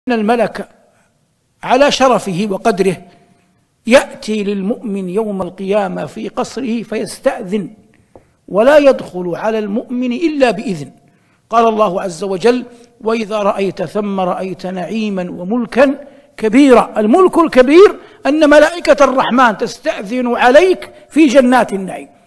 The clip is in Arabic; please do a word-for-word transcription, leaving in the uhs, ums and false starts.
إن الملك على شرفه وقدره يأتي للمؤمن يوم القيامة في قصره فيستأذن ولا يدخل على المؤمن إلا بإذن. قال الله عز وجل: وإذا رأيت ثم رأيت نعيما وملكا كبيرا. الملك الكبير أن ملائكة الرحمن تستأذن عليك في جنات النعيم.